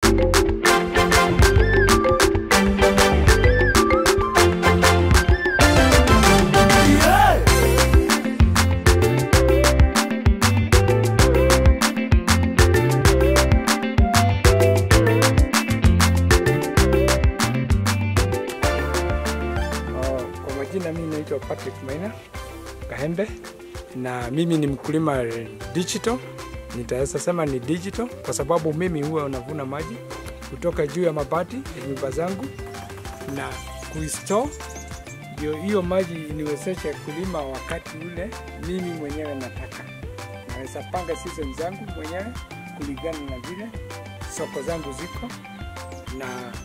Mimi naitwa Patrick Maina Kahembe na mimi ni mkulima digital. Nitaweza sema ni digital kwa sababu mimi huwa navuna maji kutoka juu ya mabati ya nyumba zangu na kuistore, ndio hiyo maji niwezeshe kulima wakati ule mimi mwenyewe nataka. Naweza panga season zangu mwenyewe kulingana na vile soko zangu ziko na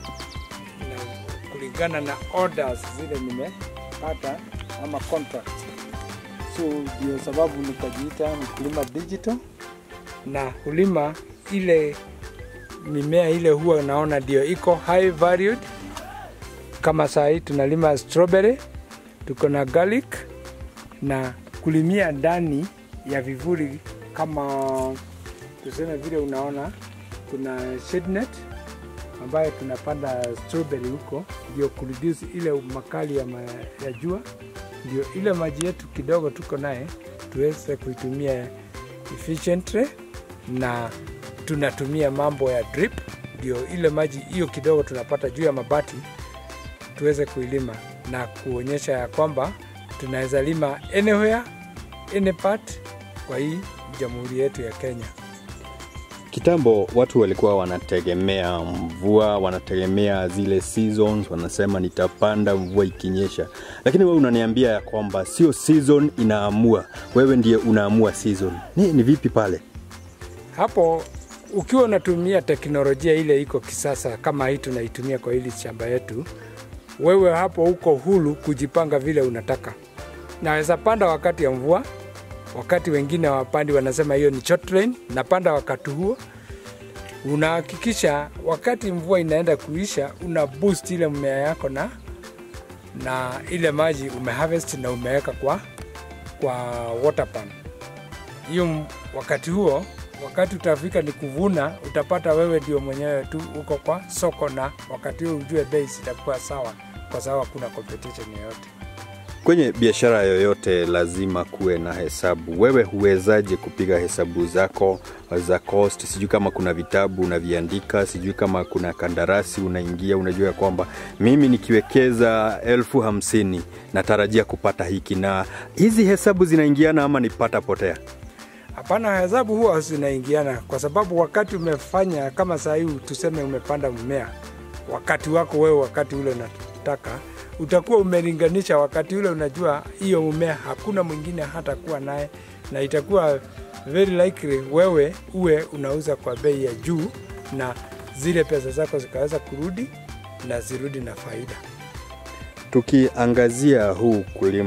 kulingana na orders zile nimepata ama contract. So ndio sababu nikajiita mkulima digital na kulima ile mimea ile huwa naona ndio iko high valued. Kama saa hii tunalima strawberry, tuko na garlic na kulimia ndani ya vivuli kama tuseme vile unaona kuna shade net ambayo tunapanda strawberry huko, ndio kureduce ile makali ya jua, ndio ile maji yetu kidogo tuko naye tuweze kuitumia efficiently, na tunatumia mambo ya drip, ndio ile maji hiyo kidogo tunapata juu ya mabati tuweze kuilima na kuonyesha ya kwamba tunaweza lima anywhere, any part kwa hii jamhuri yetu ya Kenya. Kitambo watu walikuwa wanategemea mvua, wanategemea zile seasons, wanasema nitapanda mvua ikinyesha. Lakini wewe unaniambia ya kwamba sio season inaamua, wewe ndiye unaamua season. Ni vipi pale? Hapo ukiwa unatumia teknolojia ile iko kisasa kama hii tunaitumia kwa hili shamba yetu, wewe hapo uko huru kujipanga vile unataka. Naweza panda wakati ya mvua, wakati wengine wapandi wanasema hiyo ni short rain, napanda wakati huo. Unahakikisha wakati mvua inaenda kuisha, una boost ile mmea yako na ile maji umeharvest na umeweka kwa water pan. Hiyo wakati huo, wakati utafika ni kuvuna, utapata wewe ndio mwenyewe tu uko kwa soko, na wakati huo ujue bei itakuwa sawa kwa sababu kuna competition yoyote. Kwenye biashara yoyote lazima kuwe na hesabu. Wewe huwezaje kupiga hesabu zako za cost? Sijui kama kuna vitabu unaviandika, sijui kama kuna kandarasi unaingia, unajua kwamba mimi nikiwekeza 50,000 natarajia kupata hiki, na hizi hesabu zinaingiana ama nipata potea? Hapana, hesabu huwa zinaingiana kwa sababu wakati umefanya kama saa hii tuseme umepanda mmea, wakati wako wewe wakati ule unataka, utakuwa umelinganisha wakati ule, unajua hiyo mmea hakuna mwingine hata kuwa naye, na itakuwa very likely wewe uwe unauza kwa bei ya juu na zile pesa zako zikaweza kurudi na zirudi na faida. Tukiangazia huu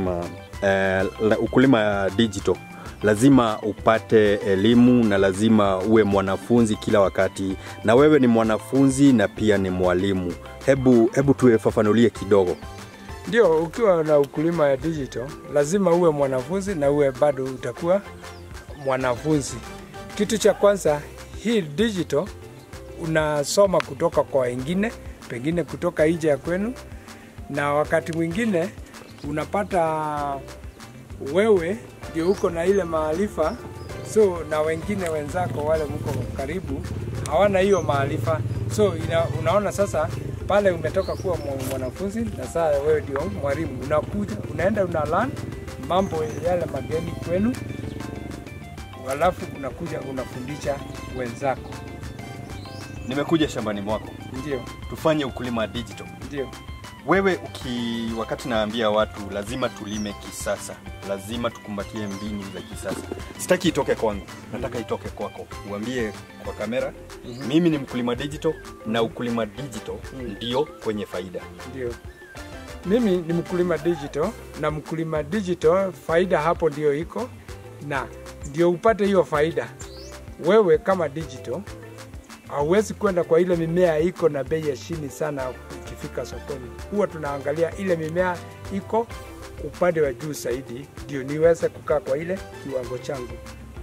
ukulima digital, lazima upate elimu na lazima uwe mwanafunzi kila wakati, na wewe ni mwanafunzi na pia ni mwalimu. Hebu tufafanulie kidogo. Ndio, ukiwa na ukulima ya digital lazima uwe mwanafunzi na uwe bado utakuwa mwanafunzi. Kitu cha kwanza, hii digital unasoma kutoka kwa wengine, pengine kutoka nje ya kwenu, na wakati mwingine unapata wewe ndio uko na ile maarifa, so na wengine wenzako wale mko karibu hawana hiyo maarifa. So unaona sasa pale umetoka kuwa mwanafunzi na sasa wewe ndio mwalimu, unakuja unaenda unalearn mambo yale mageni kwenu, halafu unakuja unafundisha wenzako. Nimekuja shambani mwako. Ndio. Tufanye ukulima digital. Ndio. Wewe wakati naambia watu lazima tulime kisasa, lazima tukumbatie mbinu za kisasa, sitaki itoke kwangu, nataka itoke kwako. Uambie kwa kamera, mimi ni mkulima digital na ukulima digital ndio kwenye faida. Ndio. Mimi ni mkulima digital na mkulima digital faida hapo ndio iko, na ndio upate hiyo faida. Wewe kama digital hauwezi kwenda kwa ile mimea iko na bei ya chini sana ikifika sokoni. Huwa tunaangalia ile mimea iko upande wa juu zaidi ndio niweze kukaa kwa ile kiwango changu.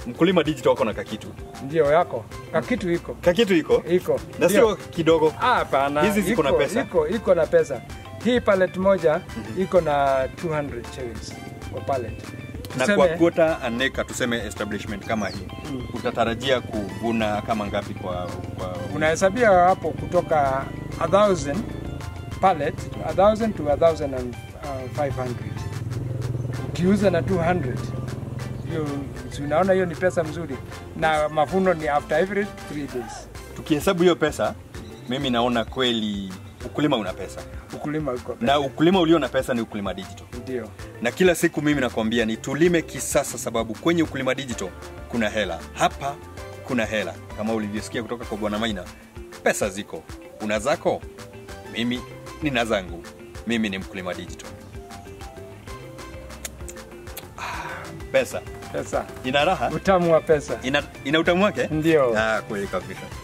Mkulima Digital wako na kakitu. Ndio yako. Kakitu iko. Kakitu iko? Iko. Na sio kidogo. Hapana. Hizi ziko na pesa. Iko na pesa. Hii pallet moja iko na 200 shillings kwa pallet. Na kwa quarter an acre tuseme establishment kama hii. Utatarajia kuvuna kama ngapi kwa unahesabia hapo kutoka 1000 pallet, 1000 to 1500. Ukiuza na 200. Hiyo unaona hiyo ni pesa mzuri na mavuno ni after every 3 days. Tukihesabu hiyo pesa, mimi naona kweli ukulima una pesa. Ukulima uko pesa. Na ukulima ulio na pesa ni ukulima digital. Ndio. Na kila siku mimi nakwambia ni tulime kisasa, sababu kwenye ukulima digital kuna hela. Hapa kuna hela. Kama ulivyosikia kutoka kwa Bwana Maina, pesa ziko. Una zako? Mimi nina zangu. Mimi ni mkulima digital. Pesa. Pesa. Ina raha? Utamu wa pesa. Ina utamu wake? Ndio. Kweli kabisa.